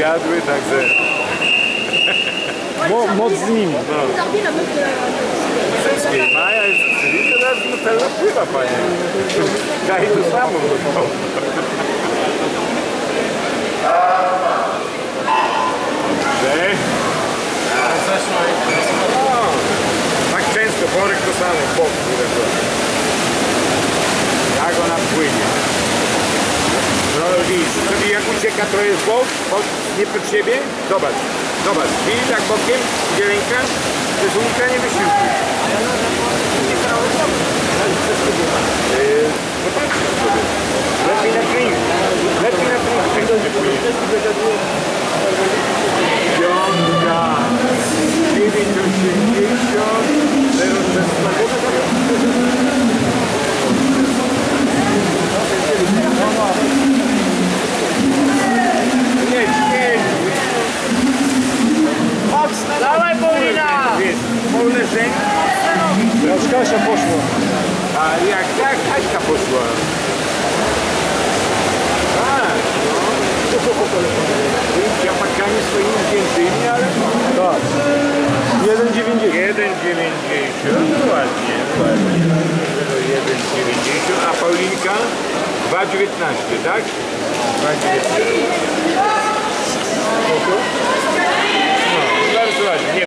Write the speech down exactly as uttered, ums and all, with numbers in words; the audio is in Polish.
zjadły, także... Mo, moc z nimi. No. Wszystkie. Maja jest oczywiście, teraz Nutella pływa, panie. Daj to samo. Dobrze. O, tak często, worek to samo, bok. Jak ona płynie. No widzisz, czyli jak ucieka to jest bok, bok nie pod siebie. Zobacz, zobacz, widzisz jak bokiem idzie ręka? To jest unikanie wysiłku. Yy, zobaczcie sobie. Lepiej na trening. Lepiej na trening. Piątka. dziewięć osiemdziesiąt. zero szesnaście. Jedź, jedź. Mocno. Dawaj, Paulina! Wolne rzęki. Aż Kasia poszła. A jak tak, Kaśka poszła. Tak, no. Japakami swoimi zdjętymi, ale... Tak. jeden dziewięćdziesiąt. jeden dziewięćdziesiąt, ładnie, ładnie. jeden dziewięćdziesiąt, a Paulinka dwa dziewiętnaście, tak? dwa dziewiętnaście. No, bardzo ładnie.